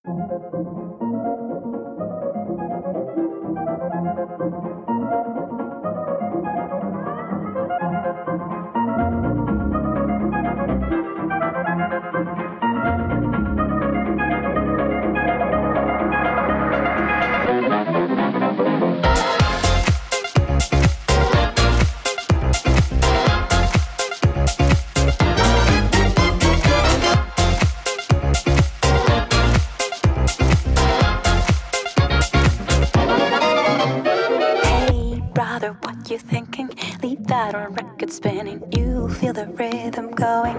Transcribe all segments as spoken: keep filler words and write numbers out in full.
What you thinking? Leave that on record spinning. You feel the rhythm going.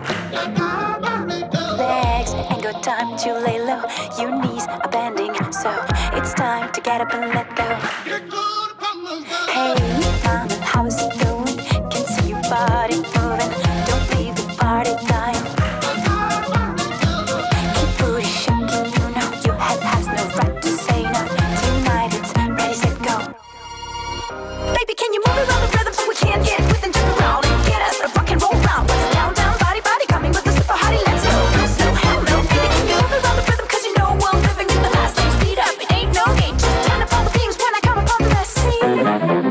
Legs ain't got time to lay low. Your knees are bending, so it's time to get up and let go. Hey, mama, how is it going? Can see your body moving. Don't leave the party dying. Keep booty shaking, you know your head has no right to say no. Tonight it's ready, set, go. Baby, can you move around the rhythm so we can get with and jump around and get us a rock and roll round? What's the countdown? Body, body coming with the super hottie. Let's go. No slow, hell no. Baby, can you move around the rhythm? Cause you know we're living in the fast lane. Speed up, it ain't no game. Just turn up all the beams when I come upon the scene.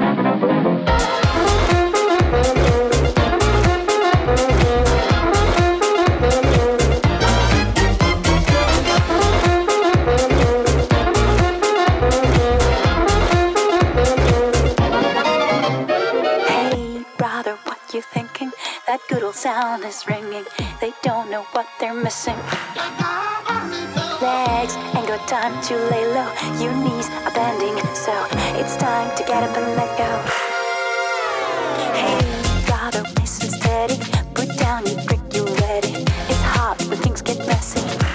You thinking that good old sound is ringing? They don't know what they're missing. Legs ain't got time to lay low. Your knees are bending, so it's time to get up and let go. Hey, brother, listen steady. Put down your brick, you ready. It's hot when things get messy.